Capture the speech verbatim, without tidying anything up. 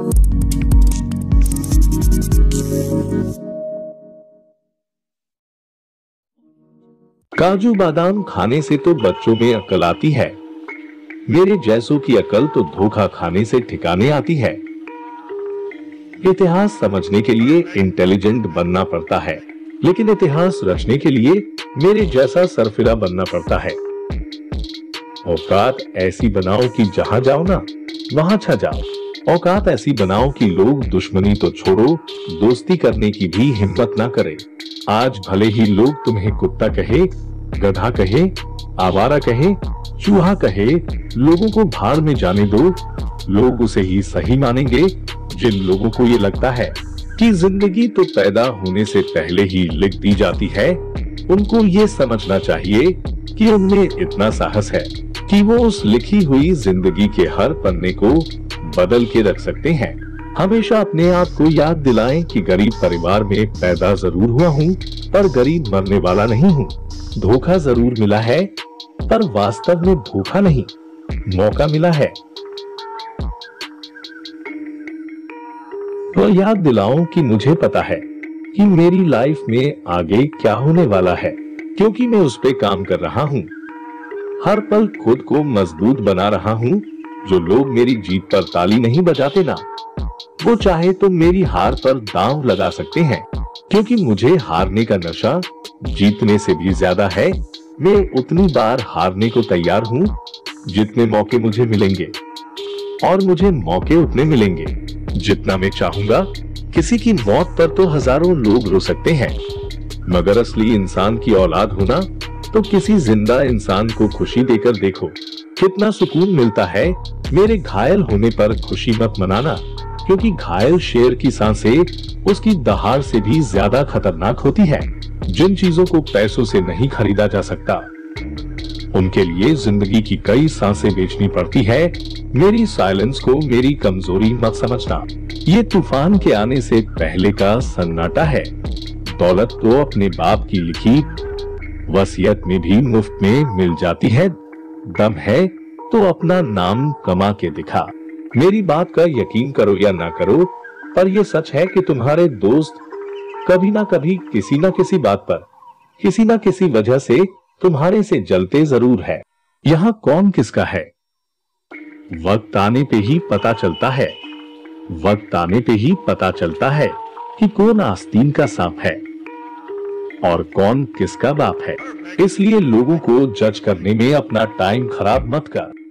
काजू बादाम खाने से तो बच्चों में अकल आती है, मेरे जैसों की अकल तो धोखा खाने से ठिकाने आती है। इतिहास समझने के लिए इंटेलिजेंट बनना पड़ता है, लेकिन इतिहास रचने के लिए मेरे जैसा सरफिरा बनना पड़ता है। औकात ऐसी बनाओ कि जहां जाओ ना वहां छा जाओ। औकात ऐसी बनाओ कि लोग दुश्मनी तो छोड़ो, दोस्ती करने की भी हिम्मत ना करें। आज भले ही लोग तुम्हें कुत्ता कहे, गधा कहे, आवारा कहे, चूहा कहे, लोगों को भाड़ में जाने दो, लोग उसे ही सही मानेंगे। जिन लोगों को ये लगता है कि जिंदगी तो पैदा होने से पहले ही लिख दी जाती है, उनको ये समझना चाहिए कि उनमें इतना साहस है कि वो उस लिखी हुई जिंदगी के हर पन्ने को बदल के रख सकते हैं। हमेशा अपने आप को याद दिलाएं कि गरीब परिवार में पैदा जरूर हुआ हूँ, पर गरीब मरने वाला नहीं हूँ। धोखा जरूर मिला है, पर वास्तव में धोखा नहीं, मौका मिला है। तो याद दिलाऊं कि मुझे पता है कि मेरी लाइफ में आगे क्या होने वाला है, क्योंकि मैं उस पे काम कर रहा हूँ। हर पल खुद को मजबूत बना रहा हूँ। जो लोग मेरी जीत पर ताली नहीं बजाते ना, वो चाहे तो मेरी हार पर दांव लगा सकते हैं, क्योंकि मुझे हारने का नशा जीतने से भी ज्यादा है। मैं उतनी बार हारने को तैयार हूँ जितने मौके मुझे मिलेंगे, और मुझे मौके उतने मिलेंगे जितना मैं चाहूंगा। किसी की मौत पर तो हजारों लोग रो सकते हैं, मगर असली इंसान की औलाद होना तो किसी जिंदा इंसान को खुशी देकर देखो, कितना सुकून मिलता है। मेरे घायल होने पर खुशी मत मनाना, क्योंकि घायल शेर की सांसें उसकी दहाड़ से भी ज्यादा खतरनाक होती है। जिन चीजों को पैसों से नहीं खरीदा जा सकता, उनके लिए जिंदगी की कई सांसें बेचनी पड़ती है। मेरी साइलेंस को मेरी कमजोरी मत समझना, ये तूफान के आने से पहले का सन्नाटा है। दौलत तो अपने बाप की लिखी वसीयत में भी मुफ्त में मिल जाती है। दम है तो अपना नाम कमा के दिखा। मेरी बात का यकीन करो या ना करो, पर यह सच है कि तुम्हारे दोस्त कभी ना कभी किसी ना किसी बात पर, किसी ना किसी वजह से तुम्हारे से जलते जरूर है। यहाँ कौन किसका है, वक्त आने पे ही पता चलता है। वक्त आने पे ही पता चलता है कि कौन आस्तीन का सांप है और कौन किसका बाप है। इसलिए लोगों को जज करने में अपना टाइम खराब मत कर।